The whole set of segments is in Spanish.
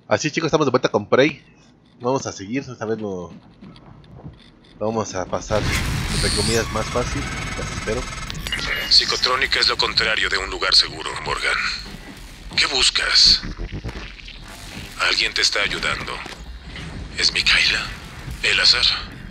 Así chicos, estamos de vuelta con Prey. Vamos a seguir, esta vez lo vamos a pasar, entre comillas, más fácil, las espero. Psicotrónica es lo contrario de un lugar seguro, Morgan. ¿Qué buscas? Alguien te está ayudando. ¿Es Mikaela? ¿Elazar?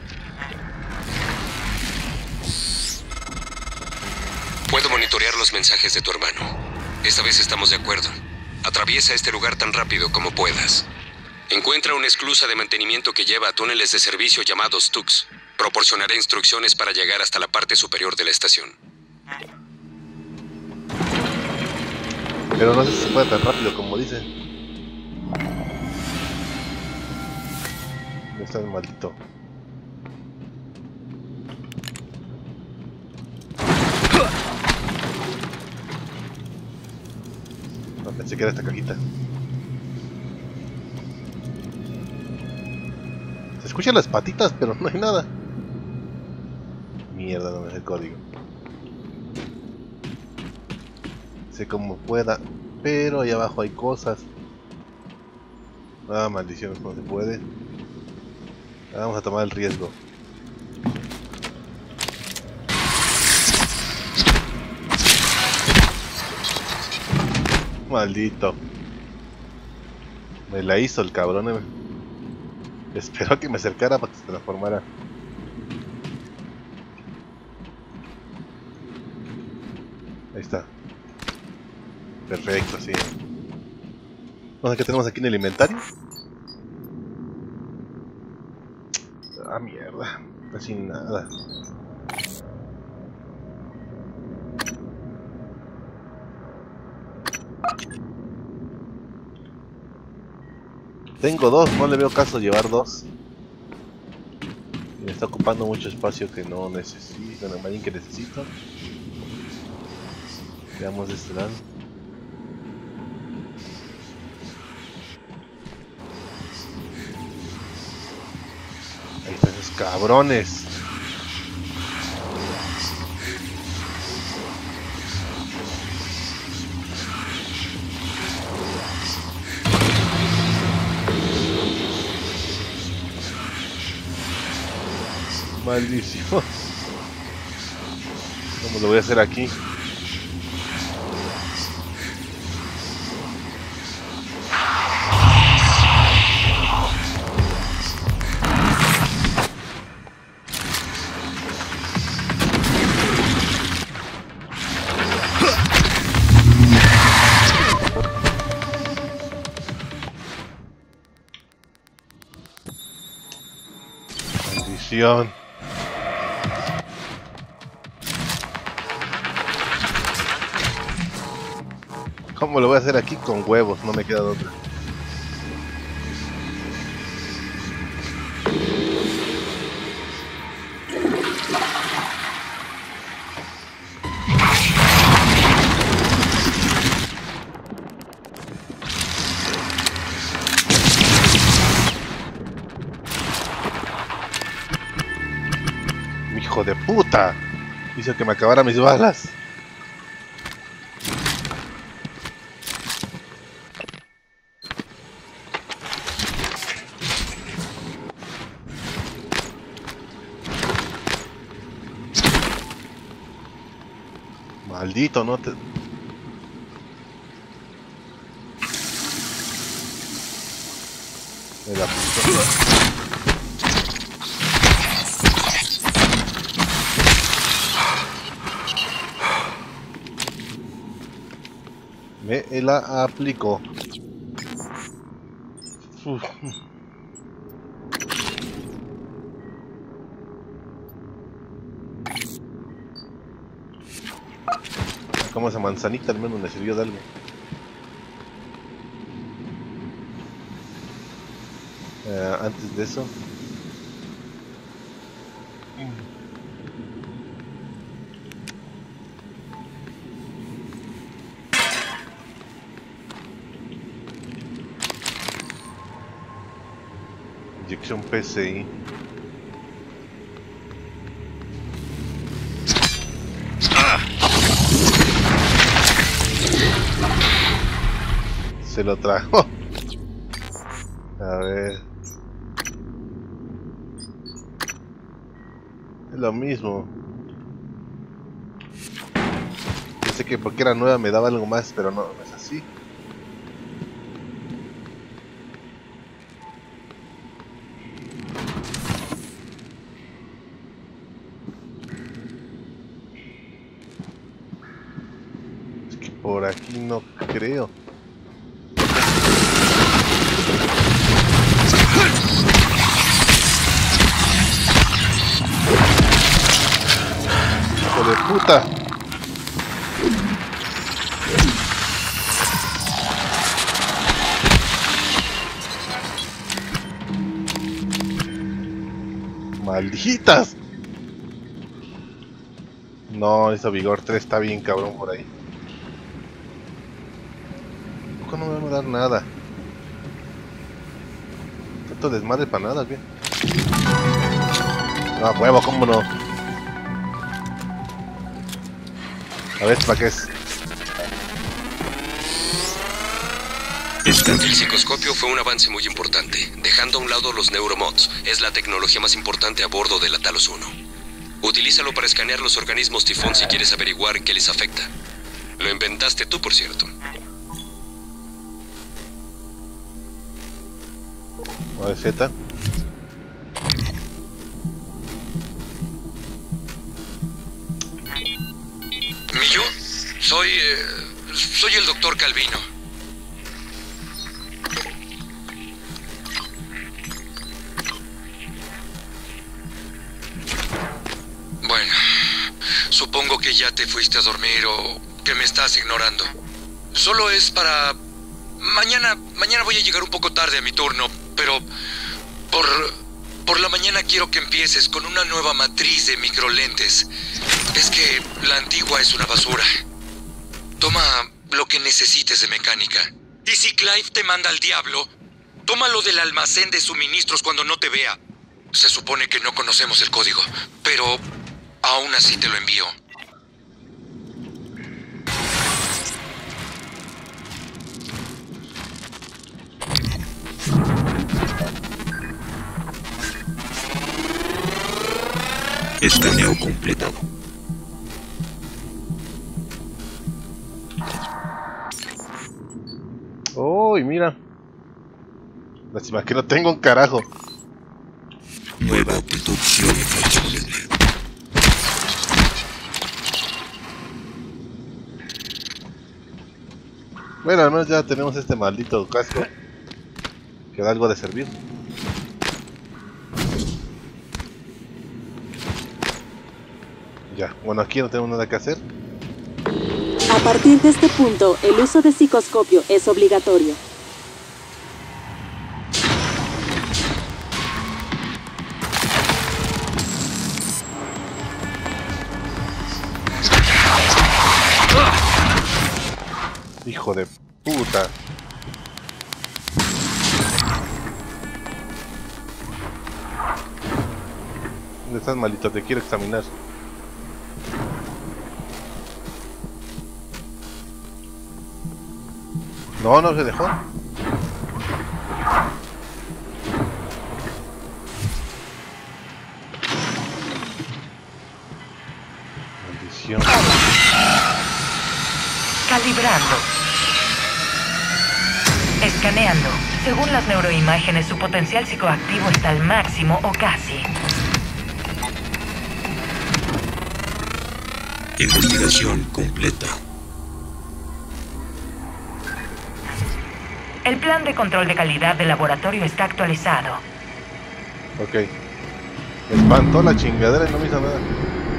Puedo monitorear los mensajes de tu hermano. Esta vez estamos de acuerdo. Atraviesa este lugar tan rápido como puedas. Encuentra una esclusa de mantenimiento que lleva a túneles de servicio llamados Tux. Proporcionaré instrucciones para llegar hasta la parte superior de la estación. Pero no sé si se puede tan rápido como dice. No está el maldito. No, pensé que era esta cajita. Se escuchan las patitas, pero no hay nada. Mierda, no me sé el código. Sé cómo pueda, pero ahí abajo hay cosas. Ah, maldición, no se puede. Vamos a tomar el riesgo. Maldito. Me la hizo el cabrón. Esperó a que me acercara para que se transformara. Ahí está. Perfecto, sí. No sé qué tenemos aquí en el inventario. Ah, mierda. Casi nada. Tengo dos, no le veo caso llevar dos. Me está ocupando mucho espacio que no necesito, no hay que necesito. Veamos de este lado. Ahí están esos cabrones. Maldición. ¿Cómo lo voy a hacer aquí? Maldición. ¿Cómo lo voy a hacer aquí? Con huevos, no me queda de otra. Hijo de puta. Hizo que me acabara mis balas. Maldito, no te... Me la puso. Me la aplicó. Uf. Como esa manzanita al menos me sirvió de algo. Antes de eso. Inyección PCI. Se lo trajo. A ver. Es lo mismo. Pensé que porque era nueva me daba algo más, pero no, no es así. Es que por aquí no creo. ¡Hijo de puta! ¡Malditas! No, eso Vigor 3 está bien cabrón por ahí. ¿Por qué no me van a dar nada? ¿Tanto desmadre para nada, qué? No, huevo, ¿cómo no? A ver, ¿para qué es? El psicoscopio fue un avance muy importante. Dejando a un lado los neuromods, es la tecnología más importante a bordo de la Talos 1. Utilízalo para escanear los organismos tifón si quieres averiguar qué les afecta. Lo inventaste tú, por cierto. A ver, Z. ¿Millo? Soy el doctor Calvino. Bueno, supongo que ya te fuiste a dormir o que me estás ignorando. Solo es para... Mañana voy a llegar un poco tarde a mi turno, pero por la mañana quiero que empieces con una nueva matriz de microlentes. Es que la antigua es una basura. Toma lo que necesites de mecánica. Y si Clive te manda al diablo, tómalo del almacén de suministros cuando no te vea. Se supone que no conocemos el código, pero aún así te lo envío. Escaneo completado. ¡Uy, mira! Lástima que no tengo un carajo. Nueva deducción disponible. Bueno, al menos ya tenemos este maldito casco que da algo de servir. Ya, bueno, aquí no tenemos nada que hacer. A partir de este punto, el uso de psicoscopio es obligatorio. Hijo de puta. ¿Dónde estás, maldito? Te quiero examinar. No, no se dejó. Maldición. Calibrando. Escaneando. Según las neuroimágenes, su potencial psicoactivo está al máximo o casi. Investigación completa. El plan de control de calidad del laboratorio está actualizado. Ok. Me espantó la chingadera y no me hizo nada.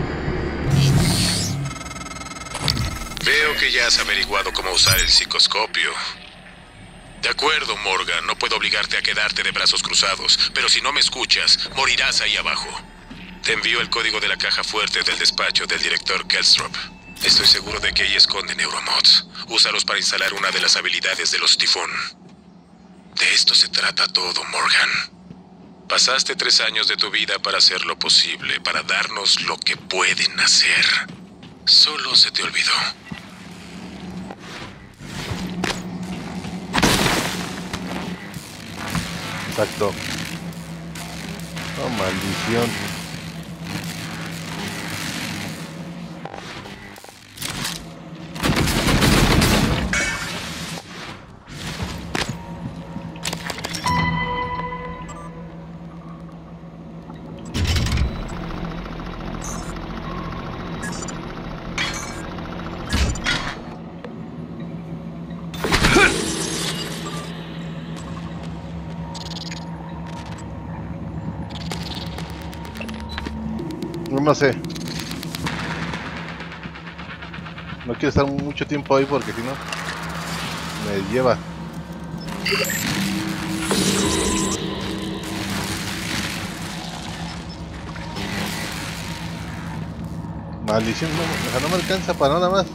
Veo que ya has averiguado cómo usar el psicoscopio. De acuerdo, Morgan, no puedo obligarte a quedarte de brazos cruzados, pero si no me escuchas, morirás ahí abajo. Te envío el código de la caja fuerte del despacho del director Kelstrop. Estoy seguro de que ahí esconde neuromods. Úsalos para instalar una de las habilidades de los tifón. De esto se trata todo, Morgan. Pasaste 3 años de tu vida para hacer lo posible, para darnos lo que pueden hacer. Solo se te olvidó. Exacto. Oh, maldición. No sé. No quiero estar mucho tiempo ahí porque si no me lleva. Maldición, no, o sea, no me alcanza para nada más.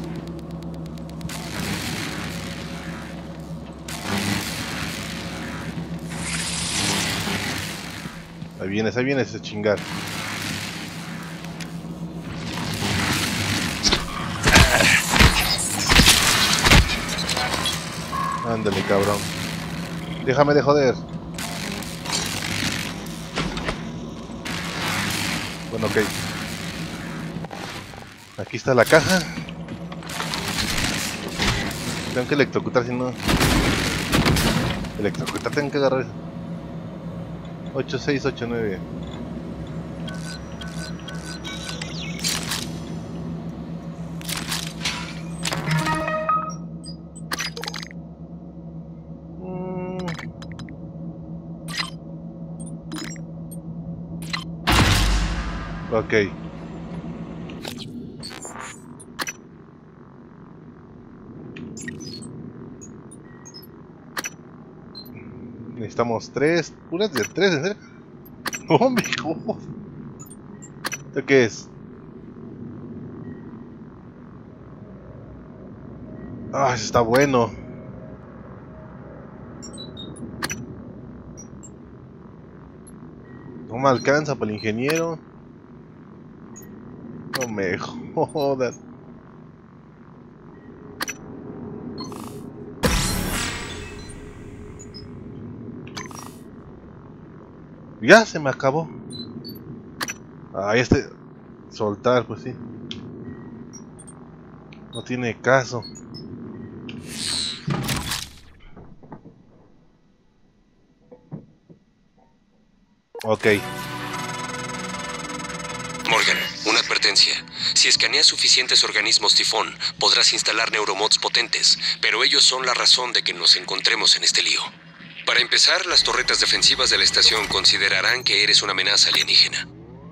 Ahí vienes ese chingar. Ándale, cabrón. Déjame de joder. Bueno, ok. Aquí está la caja. Tengo que electrocutar, si no... Electrocutar, tengo que agarrar eso. 8689. Ok. Necesitamos 3. Puras de 3, ¿en serio? Oh, mijo. ¿Esto qué es? Ah, eso está bueno. No me alcanza para el ingeniero. No me jodas. Ya se me acabó. Ah, soltar, pues sí. No tiene caso. Ok. Morgan, una advertencia. Si escaneas suficientes organismos tifón, podrás instalar neuromods potentes, pero ellos son la razón de que nos encontremos en este lío. Para empezar, las torretas defensivas de la estación considerarán que eres una amenaza alienígena.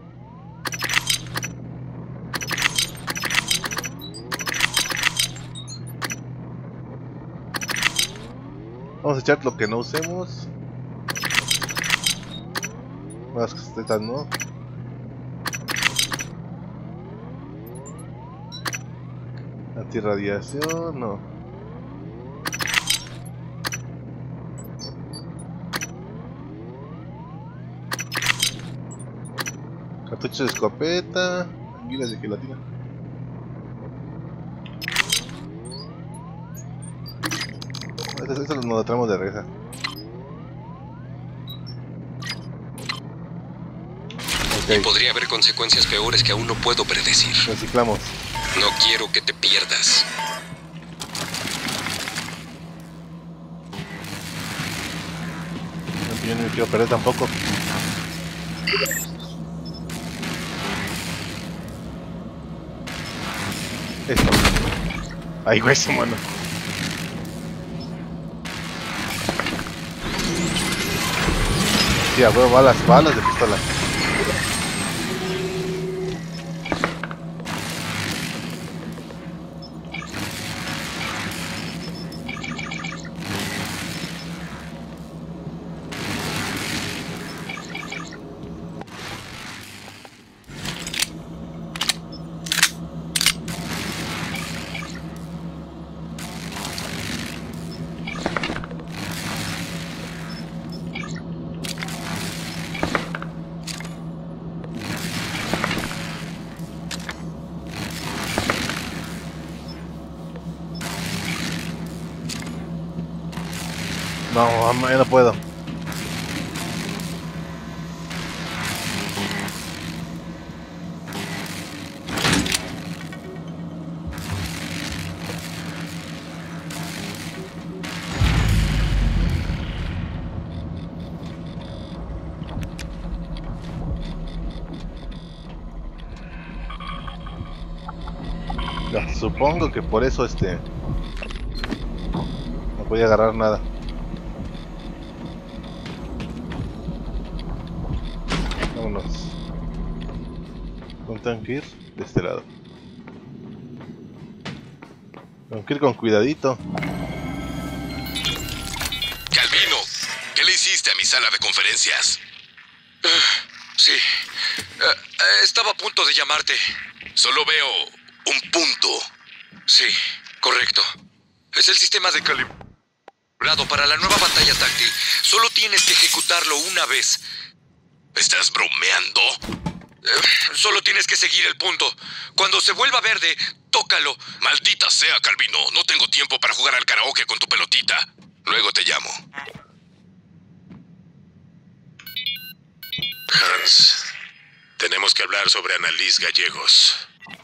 Vamos a echar lo que no usemos. Más casetas, ¿no? Antirradiación, no. Cartucho de escopeta. Anguilas de gelatina. Esto nos lo traemos de regresa. Y podría haber consecuencias peores que aún no puedo predecir. Reciclamos. No quiero que te pierdas. Yo no me quiero perder tampoco. Esto. Ay, güey, su mano. Sí, a huevo, balas de pistola. No, ya no puedo. Ya, supongo que por eso no podía agarrar nada. Vámonos. Tengo que ir de este lado. Tengo que ir con cuidadito. Calvino, ¿qué le hiciste a mi sala de conferencias? Sí. Estaba a punto de llamarte. Solo veo un punto. Sí, correcto. Es el sistema de calibrado para la nueva pantalla táctil. Solo tienes que ejecutarlo una vez. ¿Estás bromeando? Solo tienes que seguir el punto. Cuando se vuelva verde, tócalo. Maldita sea, Calvino. No tengo tiempo para jugar al karaoke con tu pelotita. Luego te llamo. Hans, tenemos que hablar sobre Annalise Gallegos.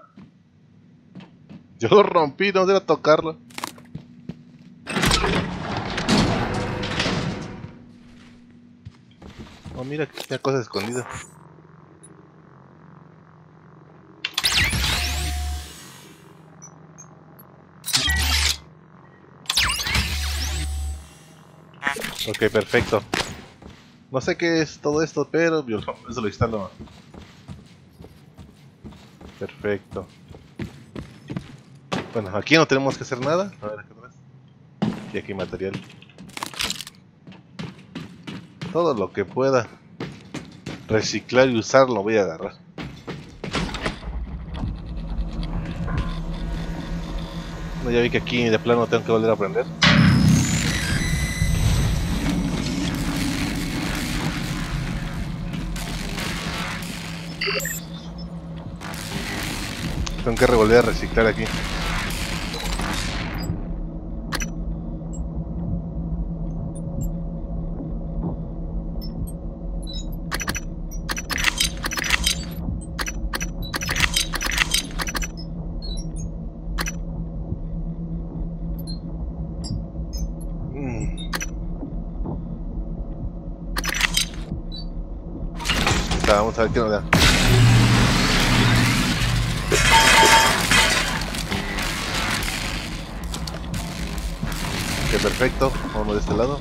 Yo lo rompí, no debo tocarlo. Oh, mira que tiene cosas escondidas. Ok, perfecto. No sé qué es todo esto, pero eso lo instalo. Perfecto. Bueno, aquí no tenemos que hacer nada. A ver, acá atrás. Y aquí material. Todo lo que pueda reciclar y usar lo voy a agarrar. No, ya vi que aquí de plano tengo que volver a aprender. Tengo que volver a reciclar aquí. Vamos a ver qué nos da. Ok, perfecto. Vamos de este lado.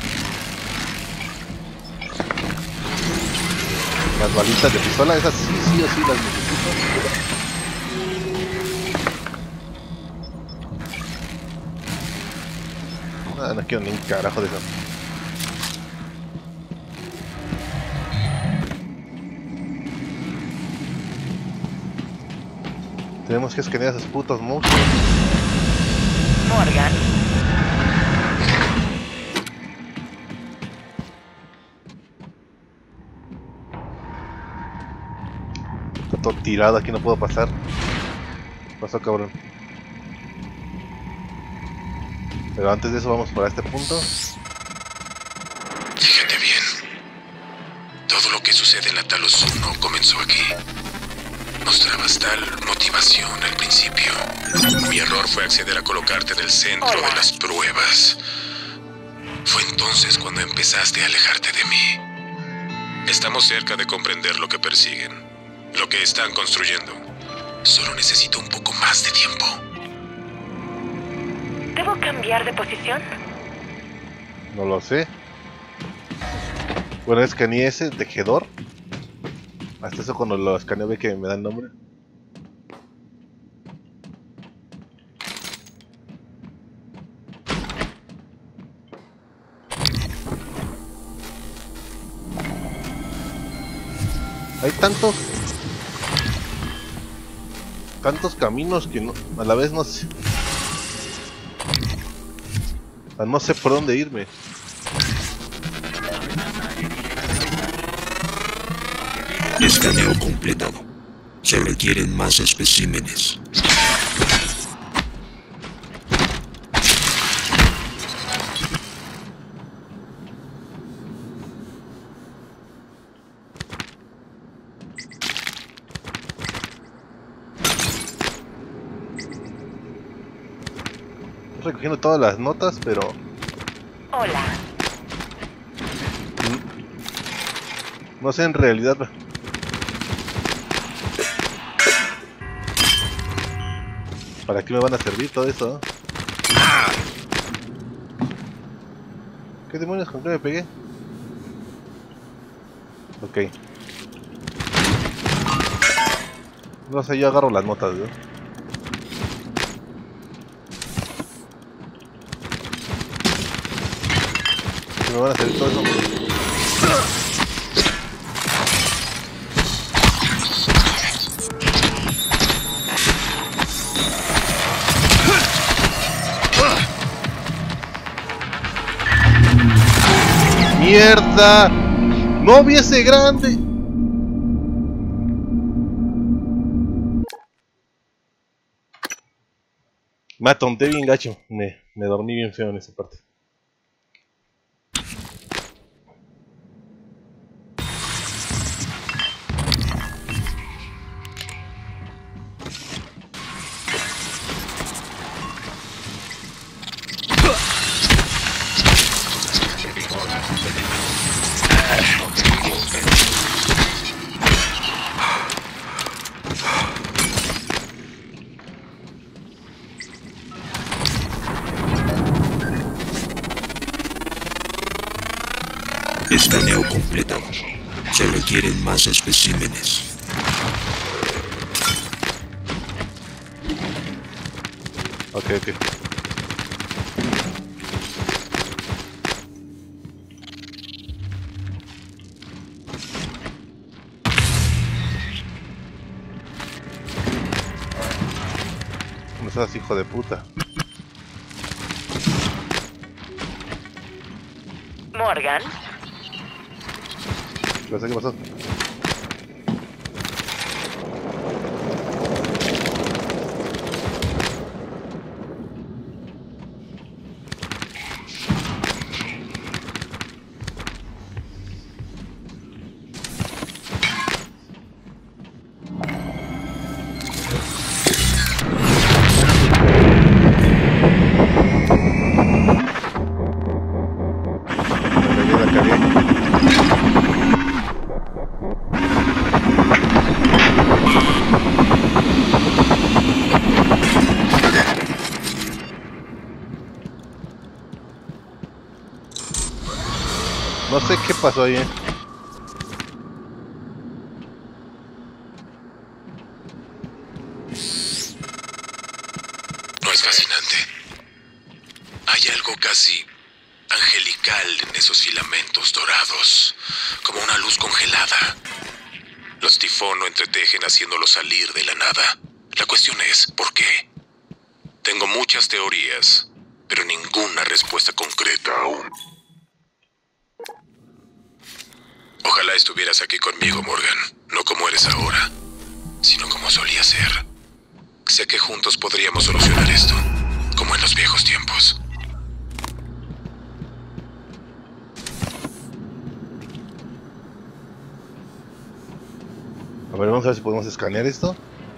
Las balitas de pistola, esas sí o sí las necesito. Ah, no quiero ni un carajo de eso. Tenemos que escanear a esos putos monstruos. Morgan. Está todo tirado, aquí no puedo pasar. Pasó, cabrón. Pero antes de eso vamos para este punto. Fíjate bien. Todo lo que sucede en la Talos 1 comenzó aquí. Mostrabas tal motivación al principio. Mi error fue acceder a colocarte en el centro de las pruebas. Fue entonces cuando empezaste a alejarte de mí. Estamos cerca de comprender lo que persiguen, lo que están construyendo. Solo necesito un poco más de tiempo. ¿Debo cambiar de posición? No lo sé. Bueno, escaneé ese tejedor. Hasta eso cuando lo escaneo ve que me da el nombre. Hay tantos caminos que no, a la vez no sé. No sé por dónde irme. Escaneo completado. Se requieren más especímenes. Estoy recogiendo todas las notas, pero Hola. no sé en realidad. ¿Para qué me van a servir todo eso? ¿Qué demonios? ¿Con qué me pegué? Ok. No sé, yo agarro las notas, ¿no? ¿Qué me van a servir todo eso? ¡Mierda! ¡No vi ese grande! Me atonté bien gacho. Me dormí bien feo en esa parte. Escaneo completado. Se requieren más especímenes. Ok. No seas hijo de puta. Morgan, ¿Qué pasó? No sé qué pasó ahí, ¿No es fascinante? Hay algo casi angelical en esos filamentos dorados, como una luz congelada. Los tifón lo entretejen haciéndolo salir de la nada. La cuestión es, ¿por qué? Tengo muchas teorías, pero ninguna respuesta concreta aún. Ojalá estuvieras aquí conmigo, Morgan. No como eres ahora, sino como solía ser. Sé que juntos podríamos solucionar esto, como en los viejos tiempos. A ver, vamos a ver si podemos escanear esto.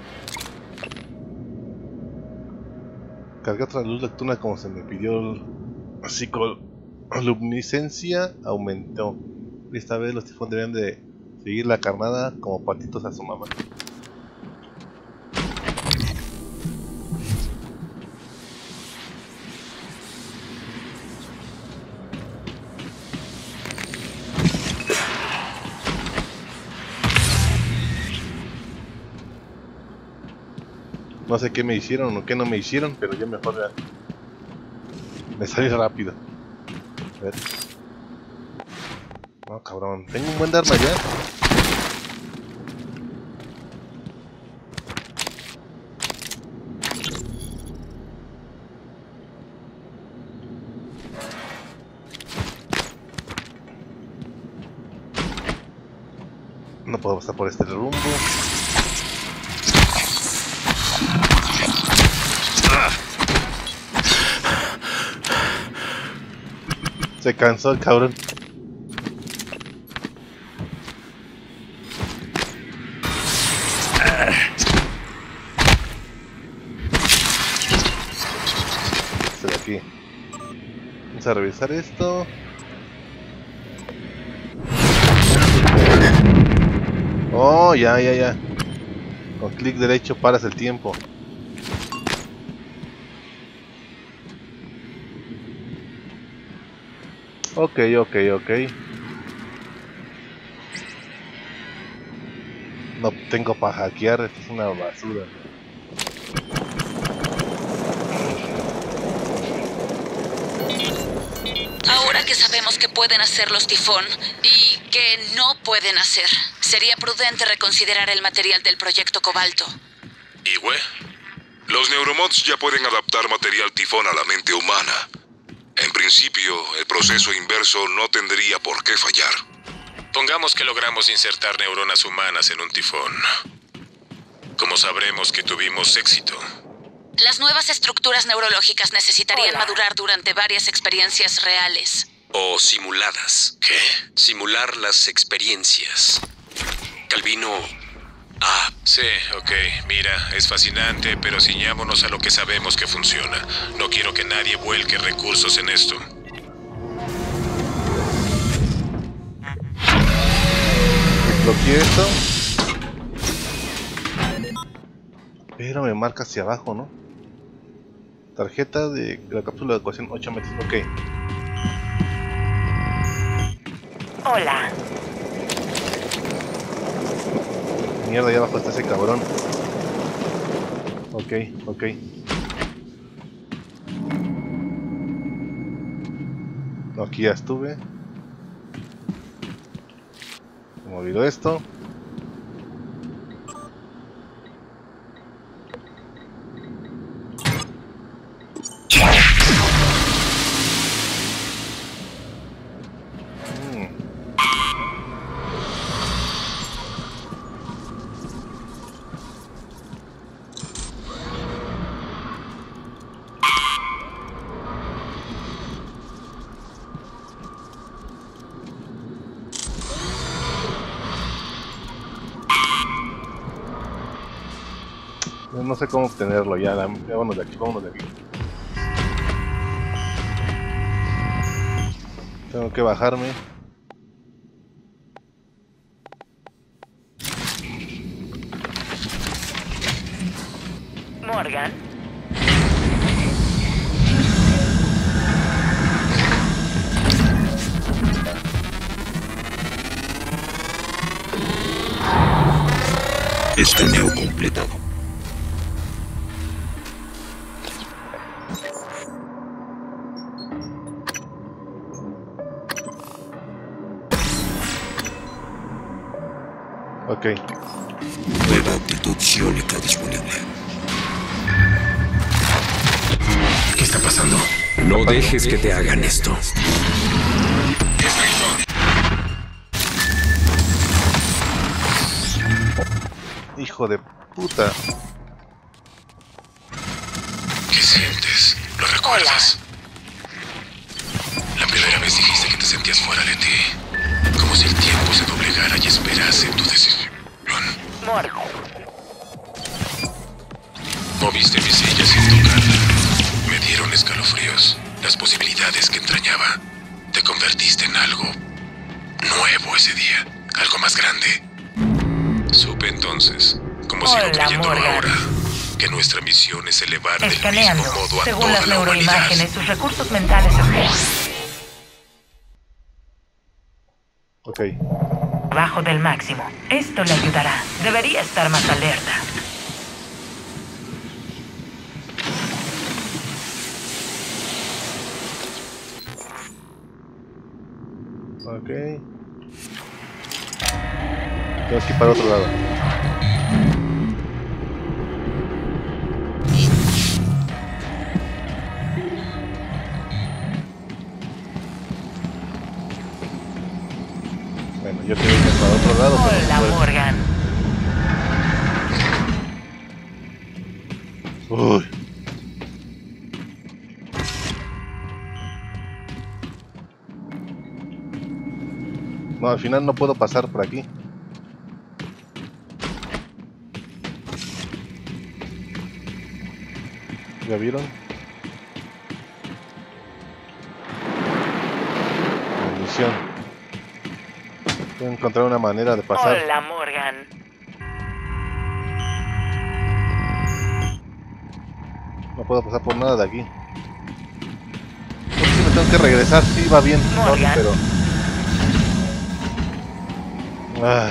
Carga otra luz nocturna como se me pidió. Psicoluminiscencia aumentó. Esta vez los tifón deben de seguir la carnada como patitos a su mamá. No sé qué me hicieron o qué no me hicieron, pero yo mejor ya me salí rápido. A ver. No, cabrón, tengo un buen de arma ya. No puedo pasar por este rumbo. Se cansó el cabrón. Este de aquí. Vamos a revisar esto. Oh, ya. Con clic derecho paras el tiempo. Ok. No tengo para hackear, esto es una basura. Ahora que sabemos qué pueden hacer los Tifón y qué no pueden hacer, sería prudente reconsiderar el material del proyecto Cobalto. ¿Igüe? Los neuromods ya pueden adaptar material Tifón a la mente humana. En principio, el proceso inverso no tendría por qué fallar. Pongamos que logramos insertar neuronas humanas en un Tifón. ¿Cómo sabremos que tuvimos éxito? Las nuevas estructuras neurológicas necesitarían madurar durante varias experiencias reales. O simuladas. ¿Qué? Simular las experiencias. Calvino... Sí, ok. Mira, es fascinante, pero ciñámonos a lo que sabemos que funciona. No quiero que nadie vuelque recursos en esto. Desbloqueé esto. Pero me marca hacia abajo, ¿no? Tarjeta de la cápsula de ecuación 8 metros. Ok. Hola. Mierda, ya abajo está ese cabrón. Ok. No, aquí ya estuve. Se me olvidó esto. No sé cómo obtenerlo ya, vámonos de aquí, Tengo que bajarme. Morgan. Escaneo completado. Ok. Nueva actitud psiónica disponible. ¿Qué está pasando? No dejes que te hagan esto. Hijo de puta. ¿Qué sientes? ¿Lo recuerdas? La primera vez dijiste que te sentías fuera de ti. Como si el tiempo se doblegara y esperase tu decisión. Morgan. Moviste mi silla sin tocarla. Me dieron escalofríos. Las posibilidades que entrañaba. Te convertiste en algo nuevo ese día. Algo más grande. Supe entonces, como sigo creyendo ahora, que nuestra misión es elevar del Escaneando. mismo modo a Según toda las la humanidad. neuroimágenes, sus recursos mentales están Ok. abajo del máximo. Esto le ayudará. Debería estar más alerta. Ok. Tengo que ir para otro lado. Bueno, yo quiero ir para otro lado, pero Hola, no puedo. Morgan. Uy. No, al final no puedo pasar por aquí. ¿Ya vieron? Munición. Tengo que encontrar una manera de pasar. Hola, Morgan. No puedo pasar por nada de aquí. ¿Por qué me tengo que regresar, sí, va bien, Morgan. pero... Ah.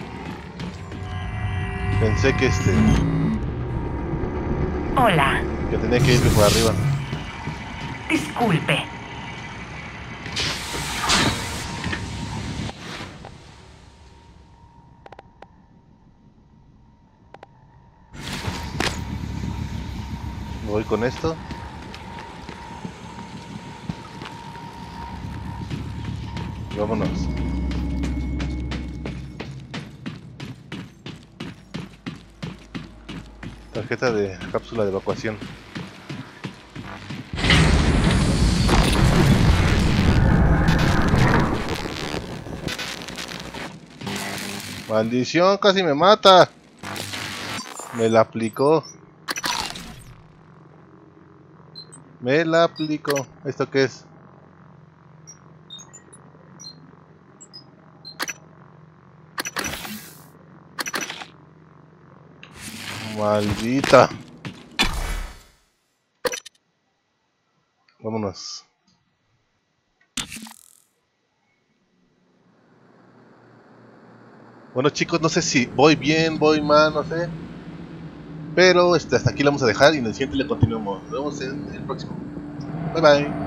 Pensé que Hola. que tenía que irme por arriba. Disculpe. Voy con esto. Y vámonos. Tarjeta de cápsula de evacuación. Maldición, casi me mata. Me la aplicó. Me la aplicó. ¿Esto qué es? Maldita. Vámonos. Bueno chicos, no sé si voy bien, voy mal, no sé. Pero hasta aquí la vamos a dejar y en el siguiente le continuamos. Nos vemos en el próximo. Bye bye.